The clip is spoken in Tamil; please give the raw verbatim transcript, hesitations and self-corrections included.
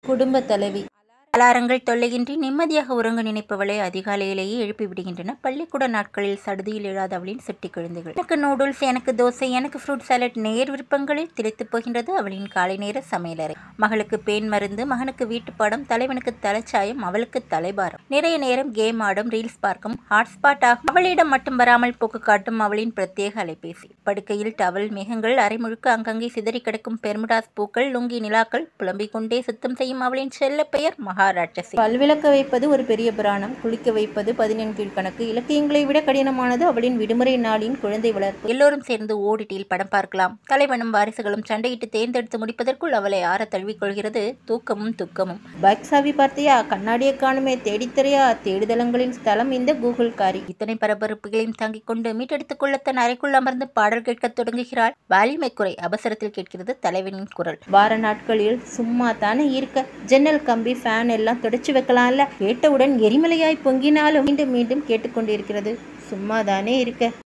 குடும்ப தலைவி. அலாரங்கள் தொல்லையின்றி நிம்மதியாக உறங்க நினைப்பவளை அதிகாலையிலேயே எழுப்பி விடுகின்றன பள்ளிக்கூட நாட்களில் சடுதியில் எழாத அவளின் சுட்டி குழந்தைகள். எனக்கு நூடுல்ஸ், எனக்கு தோசை, எனக்கு ஃப்ரூட் சாலட், நேர் விருப்பங்களில் திளைத்து போகின்றது அவளின் காலை நேர சமையலறை. மகளுக்கு பேன் மருந்து, மகனுக்கு வீட்டுப்பாடம், தலைவனுக்கு தலைச்சாயம், அவளுக்கு தலைபாரம். நிறைய நேரம் கேம் ஆடும், ரீல்ஸ் பார்க்கும், ஹாட்ஸ்பாட் ஆகும். அவளிடம் மட்டும் வராமல் போக்கு காட்டும் அவளின் பிரத்யேக அலைபேசி. படுக்கையில் டவல் மேகங்கள், அரைமுழுக்க அங்கங்கே சிதறி கிடக்கும் பெர்முடாஸ் பூக்கள், லுங்கி நிலாக்கள், புலம்பிக் கொண்டே சுத்தம் செய்யும் அவளின் செல்ல பெயர் மகா. பல்விளக்க வைப்பது ஒரு பெரிய புராணம், குளிக்க வைப்பது பதினெண் கீழ்கணக்கு. இலக்கியங்களை விட கடினமானது அவளின் விடுமுறை நாளின் குழந்தை வளர்ப்பு. எல்லோரும் சேர்ந்து ஓடிடியில் படம் பார்க்கலாம். தலைவனும் வாரிசுகளும் சண்டையிட்டு தேர்ந்தெடுத்து முடிப்பதற்குள் அவளை ஆற தழுவிக்கொள்கிறது தூக்கமும் துக்கமும். பைக் சாவி பார்த்தியா? கண்ணாடியை காணுமே, தேடித்தரையா? தேடுதலங்களின் ஸ்தலம் இந்த கூகுள் காரி. இத்தனை பரபரப்புகளையும் தாங்கிக் கொண்டு மீட்டெடுத்துக் கொள்ள தன் அறைக்குள் அமர்ந்து பாடல் கேட்க தொடங்குகிறாள். வால்யூமை குறை, அவசரத்தில் கேட்கிறது தலைவனின் குரல். வார நாட்களில் சும்மா தானே இருக்க, ஜன்னல் கம்பி ஃபேன் எல்லாம் தொடச்சு வைக்கலாம்ல. கேட்டவுடன் எரிமலையாய் பொங்கினாலும் மீண்டும் மீண்டும் கேட்டுக்கொண்டிருக்கிறது. சும்மா தானே இருக்க.